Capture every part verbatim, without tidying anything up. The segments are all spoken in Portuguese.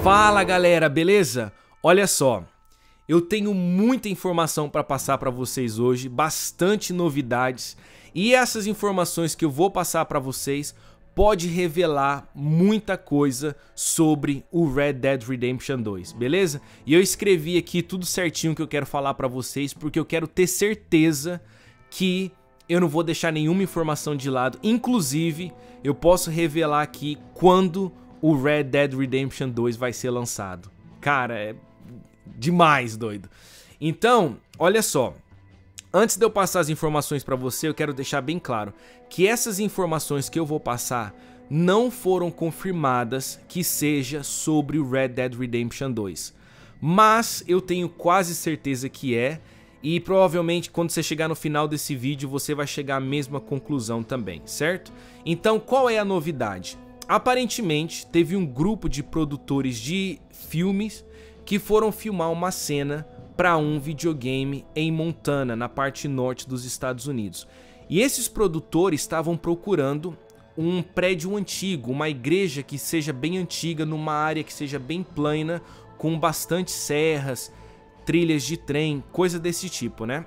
Fala galera, beleza? Olha só, eu tenho muita informação para passar para vocês hoje, bastante novidades, e essas informações que eu vou passar para vocês pode revelar muita coisa sobre o Red Dead Redemption dois, beleza? E eu escrevi aqui tudo certinho que eu quero falar para vocês, porque eu quero ter certeza que eu não vou deixar nenhuma informação de lado. Inclusive, eu posso revelar aqui quando o Red Dead Redemption dois vai ser lançado. Cara, é demais, doido. Então, olha só. Antes de eu passar as informações para você, eu quero deixar bem claro que essas informações que eu vou passar não foram confirmadas que seja sobre o Red Dead Redemption dois. Mas eu tenho quase certeza que é, e provavelmente quando você chegar no final desse vídeo você vai chegar à mesma conclusão também, certo? Então, qual é a novidade? Aparentemente, teve um grupo de produtores de filmes que foram filmar uma cena para um videogame em Montana, na parte norte dos Estados Unidos. E esses produtores estavam procurando um prédio antigo, uma igreja que seja bem antiga, numa área que seja bem plana, com bastante serras, trilhas de trem, coisa desse tipo, né?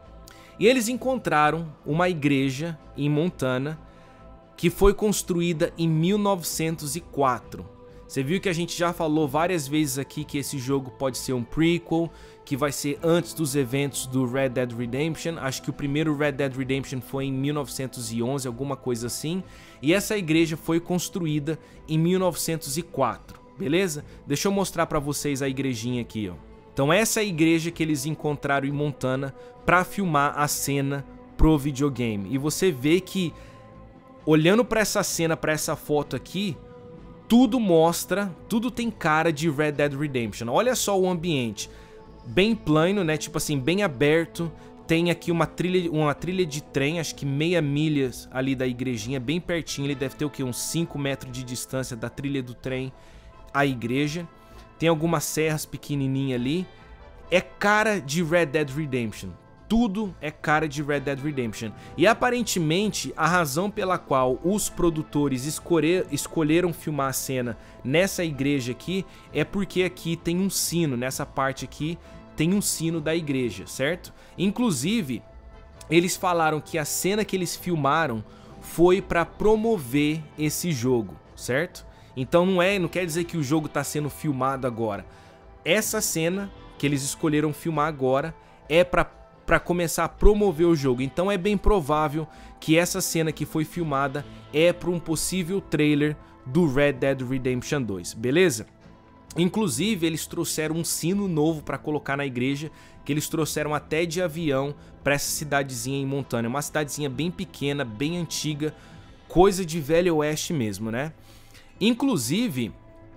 E eles encontraram uma igreja em Montana que foi construída em mil novecentos e quatro. Você viu que a gente já falou várias vezes aqui que esse jogo pode ser um prequel, que vai ser antes dos eventos do Red Dead Redemption. Acho que o primeiro Red Dead Redemption foi em mil novecentos e onze, alguma coisa assim. E essa igreja foi construída em mil novecentos e quatro, beleza? Deixa eu mostrar pra vocês a igrejinha aqui, ó. Então essa é a igreja que eles encontraram em Montana pra filmar a cena pro videogame. E você vê que, olhando pra essa cena, pra essa foto aqui, tudo mostra, tudo tem cara de Red Dead Redemption. Olha só o ambiente, bem plano, né? Tipo assim, bem aberto. Tem aqui uma trilha, uma trilha de trem, acho que meia milha ali da igrejinha, bem pertinho. Ele deve ter o que, uns cinco metros de distância da trilha do trem à igreja. Tem algumas serras pequenininhas ali. É cara de Red Dead Redemption. Tudo é cara de Red Dead Redemption. E aparentemente a razão pela qual os produtores escolher, escolheram filmar a cena nessa igreja aqui é porque aqui tem um sino, nessa parte aqui tem um sino da igreja, certo? Inclusive, eles falaram que a cena que eles filmaram foi para promover esse jogo, certo? Então não é, não quer dizer que o jogo está sendo filmado agora. Essa cena que eles escolheram filmar agora é para para começar a promover o jogo. Então é bem provável que essa cena que foi filmada é para um possível trailer do Red Dead Redemption dois, beleza? Inclusive eles trouxeram um sino novo para colocar na igreja, que eles trouxeram até de avião para essa cidadezinha em Montana. É uma cidadezinha bem pequena, bem antiga, coisa de velho oeste mesmo, né? Inclusive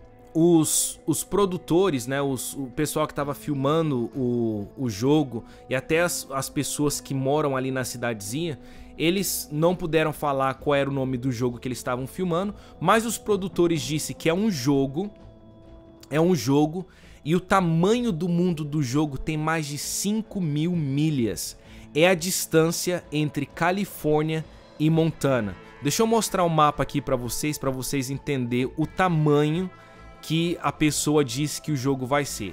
Os, os produtores, né, os, o pessoal que estava filmando o, o jogo e até as, as pessoas que moram ali na cidadezinha, eles não puderam falar qual era o nome do jogo que eles estavam filmando, mas os produtores disseram que é um jogo, é um jogo e o tamanho do mundo do jogo tem mais de cinco mil milhas. É a distância entre Califórnia e Montana. Deixa eu mostrar o mapa aqui para vocês, para vocês entenderem o tamanho que a pessoa disse que o jogo vai ser.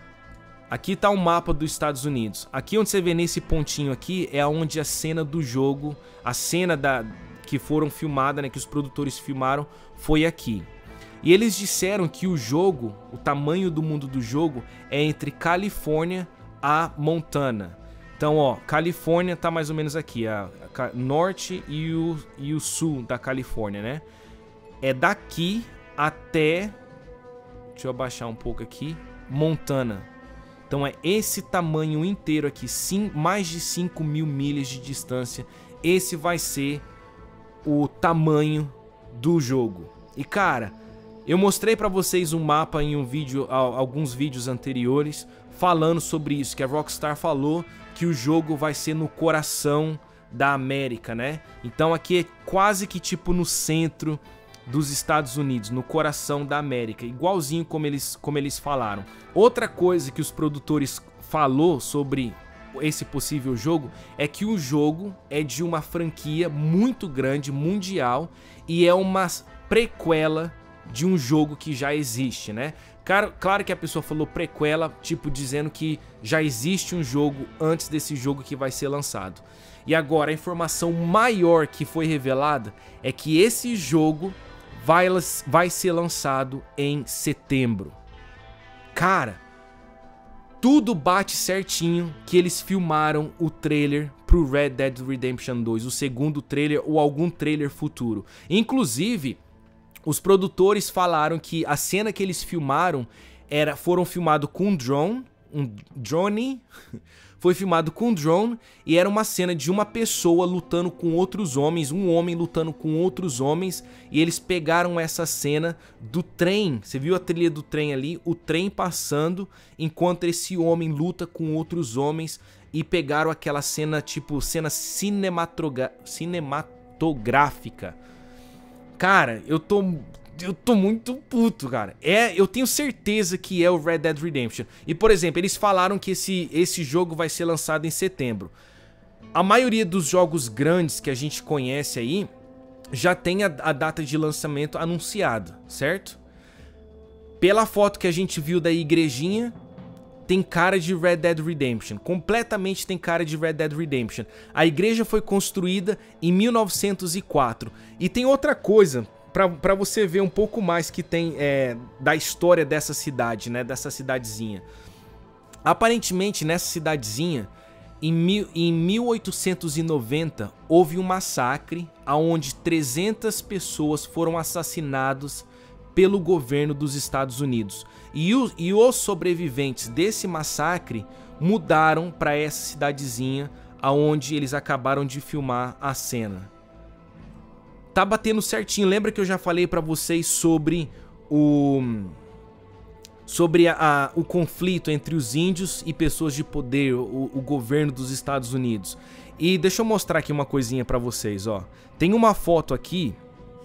Aqui tá o mapa dos Estados Unidos. Aqui onde você vê nesse pontinho aqui é onde a cena do jogo, a cena da que foram filmadas, né, que os produtores filmaram, foi aqui. E eles disseram que o jogo, o tamanho do mundo do jogo é entre Califórnia a Montana. Então, ó, Califórnia tá mais ou menos aqui, a, a norte e o, e o sul da Califórnia, né? É daqui até, deixa eu abaixar um pouco aqui, Montana. Então é esse tamanho inteiro aqui, sim, mais de cinco mil milhas de distância. Esse vai ser o tamanho do jogo. E cara, eu mostrei pra vocês um mapa em um vídeo, alguns vídeos anteriores, falando sobre isso, que a Rockstar falou que o jogo vai ser no coração da América, né? Então aqui é quase que tipo no centro dos Estados Unidos, no coração da América, igualzinho como eles, como eles falaram. Outra coisa que os produtores falou sobre esse possível jogo é que o jogo é de uma franquia muito grande, mundial, e é uma prequela de um jogo que já existe, né? Claro, claro que a pessoa falou prequela, tipo dizendo que já existe um jogo antes desse jogo que vai ser lançado. E agora a informação maior que foi revelada é que esse jogo vai, vai ser lançado em setembro. Cara, tudo bate certinho que eles filmaram o trailer pro Red Dead Redemption dois, o segundo trailer ou algum trailer futuro. Inclusive, os produtores falaram que a cena que eles filmaram era, foram filmados com um drone, um drone, foi filmado com um drone e era uma cena de uma pessoa lutando com outros homens, um homem lutando com outros homens, e eles pegaram essa cena do trem, você viu a trilha do trem ali, o trem passando enquanto esse homem luta com outros homens, e pegaram aquela cena tipo cena cinematográfica. Cara, eu tô, eu tô muito puto, cara. É, eu tenho certeza que é o Red Dead Redemption. E, por exemplo, eles falaram que esse, esse jogo vai ser lançado em setembro. A maioria dos jogos grandes que a gente conhece aí já tem a, a data de lançamento anunciada, certo? Pela foto que a gente viu da igrejinha, tem cara de Red Dead Redemption. Completamente tem cara de Red Dead Redemption. A igreja foi construída em mil novecentos e quatro. E tem outra coisa, pra, pra você ver um pouco mais que tem é, da história dessa cidade, né? Dessa cidadezinha. Aparentemente, nessa cidadezinha, em, mil, em mil oitocentos e noventa, houve um massacre onde trezentas pessoas foram assassinadas pelo governo dos Estados Unidos. E, o, e os sobreviventes desse massacre mudaram para essa cidadezinha aonde eles acabaram de filmar a cena. Tá batendo certinho. Lembra que eu já falei para vocês sobre o sobre a, a, o conflito entre os índios e pessoas de poder, o, o governo dos Estados Unidos. E deixa eu mostrar aqui uma coisinha para vocês, ó. Tem uma foto aqui.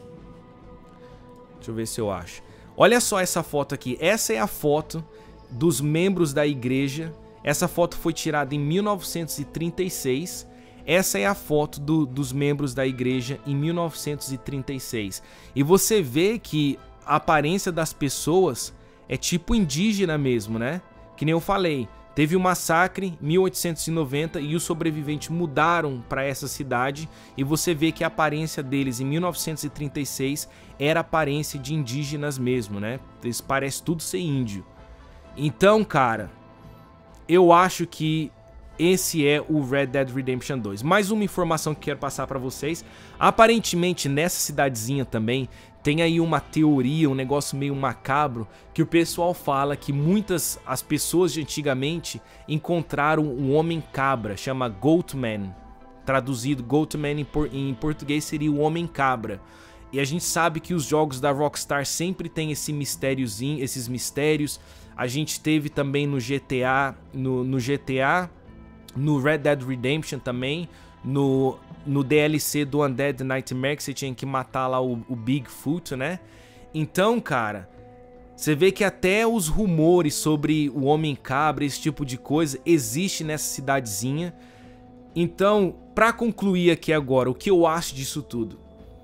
Deixa eu ver se eu acho. Olha só essa foto aqui. Essa é a foto dos membros da igreja. Essa foto foi tirada em mil novecentos e trinta e seis. Essa é a foto do, dos membros da igreja em mil novecentos e trinta e seis. E você vê que a aparência das pessoas é tipo indígena mesmo, né? Que nem eu falei. Teve um massacre em mil oitocentos e noventa e os sobreviventes mudaram para essa cidade, e você vê que a aparência deles em mil novecentos e trinta e seis era a aparência de indígenas mesmo, né? Eles parecem tudo ser índio. Então, cara, eu acho que esse é o Red Dead Redemption dois. Mais uma informação que quero passar para vocês. Aparentemente, nessa cidadezinha também, tem aí uma teoria, um negócio meio macabro, que o pessoal fala que muitas as pessoas de antigamente encontraram um homem cabra, chama Goatman. Traduzido, Goatman em, por, em português seria o homem cabra. E a gente sabe que os jogos da Rockstar sempre tem esse mistériozinho, esses mistérios. A gente teve também no G T A, no, no G T A, no Red Dead Redemption também, no, no D L C do Undead Nightmare, que você tinha que matar lá o, o Bigfoot, né? Então, cara, você vê que até os rumores sobre o Homem-Cabra, esse tipo de coisa, existe nessa cidadezinha. Então, pra concluir aqui agora, o que eu acho disso tudo?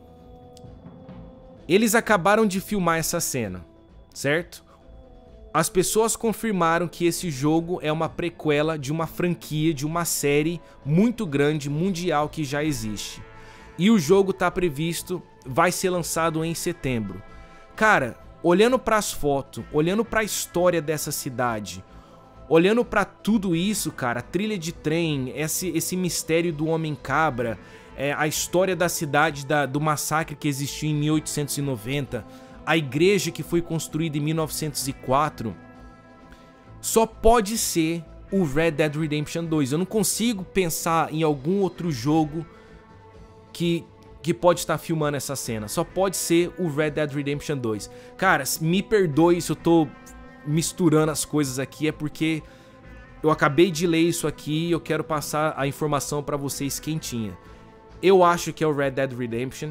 Eles acabaram de filmar essa cena, certo? As pessoas confirmaram que esse jogo é uma prequela de uma franquia, de uma série muito grande, mundial, que já existe. E o jogo está previsto, vai ser lançado em setembro. Cara, olhando para as fotos, olhando para a história dessa cidade, olhando para tudo isso, cara, a trilha de trem, esse, esse mistério do Homem-Cabra, é, a história da cidade, da, do massacre que existiu em mil oitocentos e noventa... a igreja que foi construída em mil novecentos e quatro, só pode ser o Red Dead Redemption dois. Eu não consigo pensar em algum outro jogo que, que pode estar filmando essa cena. Só pode ser o Red Dead Redemption dois. Cara, me perdoe se eu tô misturando as coisas aqui, é porque eu acabei de ler isso aqui e eu quero passar a informação pra vocês quentinha. Eu acho que é o Red Dead Redemption.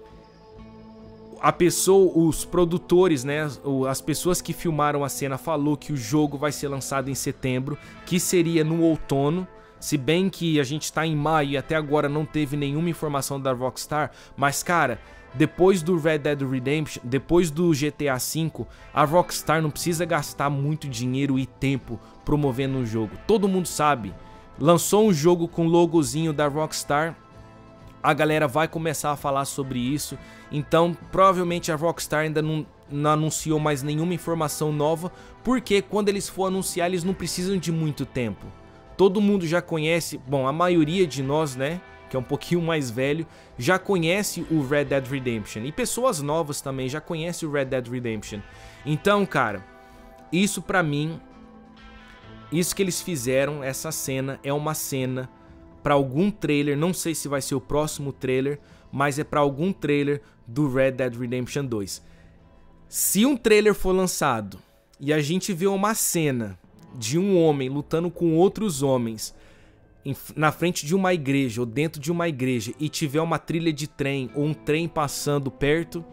A pessoa, os produtores, né, as pessoas que filmaram a cena falou que o jogo vai ser lançado em setembro, que seria no outono, Se bem que a gente tá em maio e até agora não teve nenhuma informação da Rockstar, mas cara, depois do Red Dead Redemption, depois do G T A cinco, a Rockstar não precisa gastar muito dinheiro e tempo promovendo um jogo. Todo mundo sabe, lançou um jogo com logozinho da Rockstar, a galera vai começar a falar sobre isso, então provavelmente a Rockstar ainda não, não anunciou mais nenhuma informação nova, porque quando eles for anunciar eles não precisam de muito tempo. Todo mundo já conhece, bom, a maioria de nós, né, que é um pouquinho mais velho, já conhece o Red Dead Redemption. E pessoas novas também já conhecem o Red Dead Redemption. Então, cara, isso pra mim, isso que eles fizeram, essa cena, é uma cena pra algum trailer, não sei se vai ser o próximo trailer, mas é pra algum trailer do Red Dead Redemption dois. Se um trailer for lançado e a gente vê uma cena de um homem lutando com outros homens na frente de uma igreja ou dentro de uma igreja e tiver uma trilha de trem ou um trem passando perto,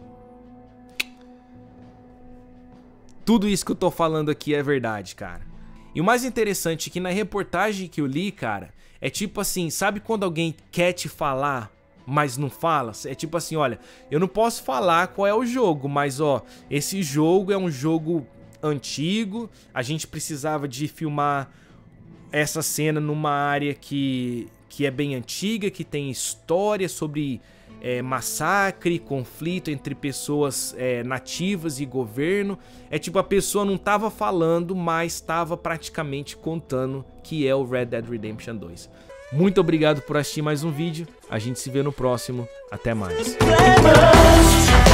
tudo isso que eu tô falando aqui é verdade, cara. E o mais interessante é que na reportagem que eu li, cara, é tipo assim, sabe quando alguém quer te falar, mas não fala? É tipo assim, olha, eu não posso falar qual é o jogo, mas ó, esse jogo é um jogo antigo, a gente precisava de filmar essa cena numa área que, que é bem antiga, que tem história sobre é, massacre, conflito entre pessoas é, nativas e governo. É tipo, a pessoa não tava falando, mas estava praticamente contando que é o Red Dead Redemption dois. Muito obrigado por assistir mais um vídeo, a gente se vê no próximo, até mais.